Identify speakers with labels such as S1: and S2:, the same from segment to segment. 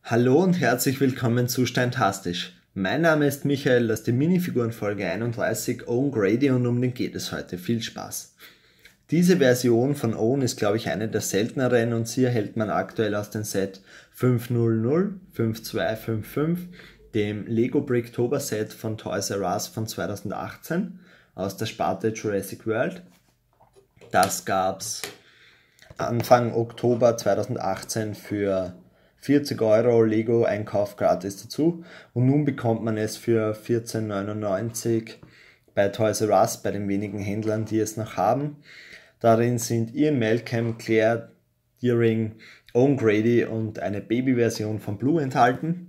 S1: Hallo und herzlich willkommen zu Steintastisch. Mein Name ist Michael, das ist die Minifiguren-Folge 31, Owen Grady, und um den geht es heute. Viel Spaß! Diese Version von Owen ist, glaube ich, eine der selteneren, und sie erhält man aktuell aus dem Set 500, 5255, dem Lego Bricktober Set von Toys R Us von 2018 aus der Sparte Jurassic World. Das gab es Anfang Oktober 2018 für 40 Euro Lego-Einkauf gratis dazu, und nun bekommt man es für 14,99 bei Toys R Us, bei den wenigen Händlern, die es noch haben. Darin sind Ian Malcolm, Claire Dearing, Owen Grady und eine Baby-Version von Blue enthalten.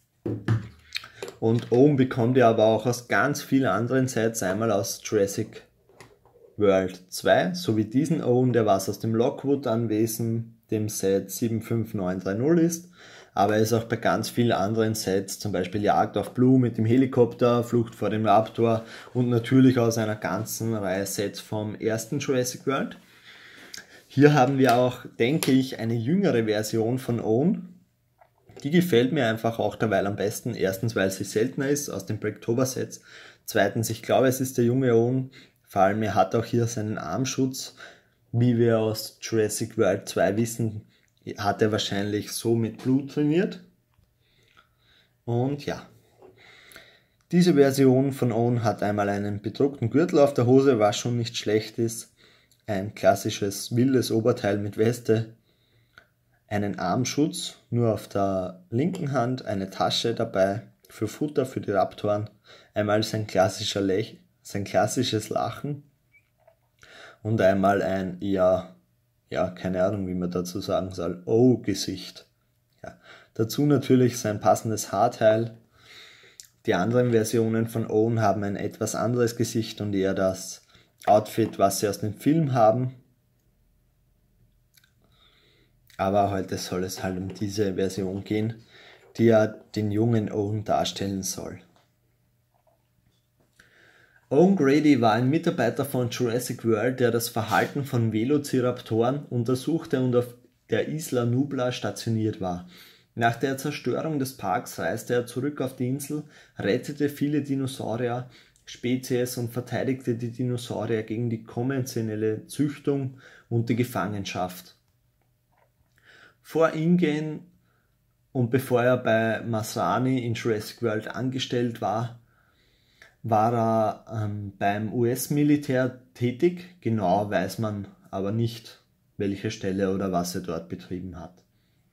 S1: Und Owen bekommt ihr aber auch aus ganz vielen anderen Sets, einmal aus Jurassic World 2, sowie diesen Owen, der was aus dem Lockwood-Anwesen, dem Set 75930 ist, aber er ist auch bei ganz vielen anderen Sets, zum Beispiel Jagd auf Blue mit dem Helikopter, Flucht vor dem Raptor und natürlich aus einer ganzen Reihe Sets vom ersten Jurassic World. Hier haben wir auch, denke ich, eine jüngere Version von Owen. Die gefällt mir einfach auch derweil am besten. Erstens, weil sie seltener ist aus den Bricktober Sets. Zweitens, ich glaube, es ist der junge Owen. Vor allem, er hat auch hier seinen Armschutz. Wie wir aus Jurassic World 2 wissen, hat er wahrscheinlich so mit Blut trainiert. Und ja, diese Version von Owen hat einmal einen bedruckten Gürtel auf der Hose, was schon nicht schlecht ist. Ein klassisches wildes Oberteil mit Weste. Einen Armschutz nur auf der linken Hand, eine Tasche dabei für Futter für die Raptoren. Einmal sein klassisches Lachen. Und einmal ein keine Ahnung, wie man dazu sagen soll, Oh-Gesicht. Ja. Dazu natürlich sein passendes Haarteil. Die anderen Versionen von Owen haben ein etwas anderes Gesicht und eher das Outfit, was sie aus dem Film haben. Aber heute soll es halt um diese Version gehen, die ja den jungen Owen darstellen soll. Owen Grady war ein Mitarbeiter von Jurassic World, der das Verhalten von Velociraptoren untersuchte und auf der Isla Nublar stationiert war. Nach der Zerstörung des Parks reiste er zurück auf die Insel, rettete viele Dinosaurier-Spezies und verteidigte die Dinosaurier gegen die konventionelle Züchtung und die Gefangenschaft. Vor InGen und bevor er bei Masrani in Jurassic World angestellt war er beim US-Militär tätig. Genau weiß man aber nicht, welche Stelle oder was er dort betrieben hat.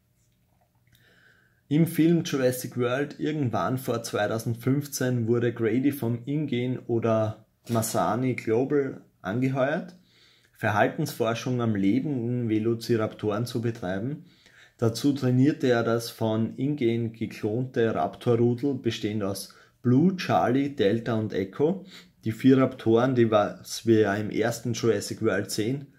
S1: Im Film Jurassic World irgendwann vor 2015 wurde Grady vom InGen oder Masrani Global angeheuert, Verhaltensforschung am lebenden Velociraptoren zu betreiben. Dazu trainierte er das von InGen geklonte Raptorrudel, bestehend aus Blue, Charlie, Delta und Echo, die 4 Raptoren, die wir ja im ersten Jurassic World sehen.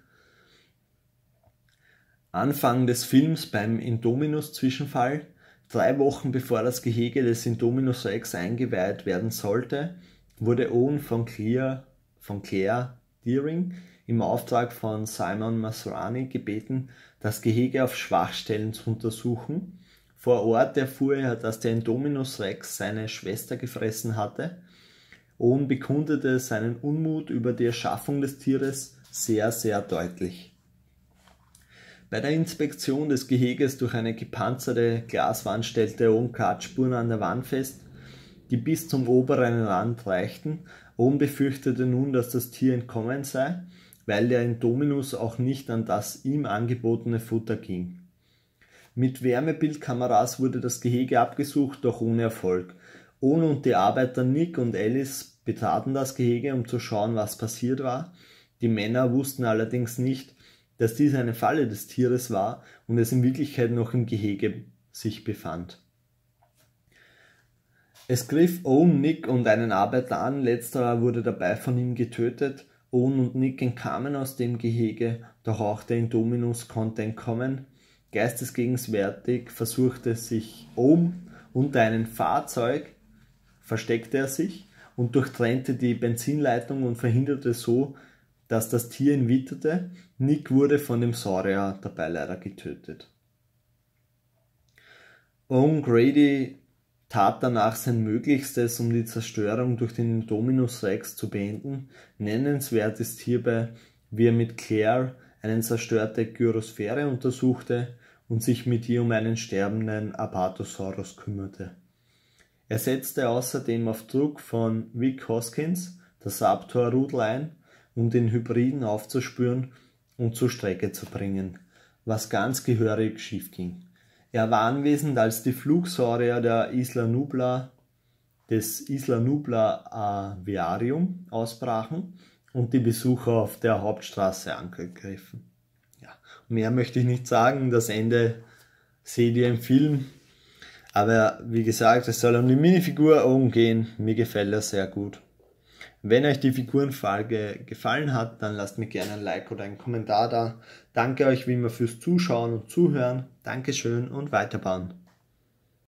S1: Anfang des Films beim Indominus-Zwischenfall, 3 Wochen bevor das Gehege des Indominus Rex eingeweiht werden sollte, wurde Owen von Claire Dearing im Auftrag von Simon Masrani gebeten, das Gehege auf Schwachstellen zu untersuchen. Vor Ort erfuhr er, dass der Indominus Rex seine Schwester gefressen hatte. Owen bekundete seinen Unmut über die Erschaffung des Tieres sehr, sehr deutlich. Bei der Inspektion des Geheges durch eine gepanzerte Glaswand stellte Owen Kratzspuren an der Wand fest, die bis zum oberen Rand reichten. Owen befürchtete nun, dass das Tier entkommen sei, weil der Indominus auch nicht an das ihm angebotene Futter ging. Mit Wärmebildkameras wurde das Gehege abgesucht, doch ohne Erfolg. Owen und die Arbeiter Nick und Alice betraten das Gehege, um zu schauen, was passiert war. Die Männer wussten allerdings nicht, dass dies eine Falle des Tieres war und es in Wirklichkeit noch im Gehege sich befand. Es griff Owen, Nick und einen Arbeiter an, letzterer wurde dabei von ihm getötet. Owen und Nick entkamen aus dem Gehege, doch auch der Indominus konnte entkommen. Geistesgegenwärtig versuchte sich Owen unter einem Fahrzeug, versteckte er sich und durchtrennte die Benzinleitung und verhinderte so, dass das Tier ihn witterte. Nick wurde von dem Saurier dabei leider getötet. Owen Grady tat danach sein Möglichstes, um die Zerstörung durch den Indominus Rex zu beenden. Nennenswert ist hierbei, wie er mit Claire eine zerstörte Gyrosphäre untersuchte und sich mit ihr um einen sterbenden Apatosaurus kümmerte. Er setzte außerdem auf Druck von Vic Hoskins das Raptor-Rudel ein, um den Hybriden aufzuspüren und zur Strecke zu bringen, was ganz gehörig schief ging. Er war anwesend, als die Flugsaurier des Isla Nublar Aviarium ausbrachen und die Besucher auf der Hauptstraße angegriffen. Ja, mehr möchte ich nicht sagen, das Ende seht ihr im Film. Aber wie gesagt, es soll um die Minifigur Owen gehen, mir gefällt er sehr gut. Wenn euch die Figurenfolge gefallen hat, dann lasst mir gerne ein Like oder einen Kommentar da. Danke euch wie immer fürs Zuschauen und Zuhören. Dankeschön und weiterbauen.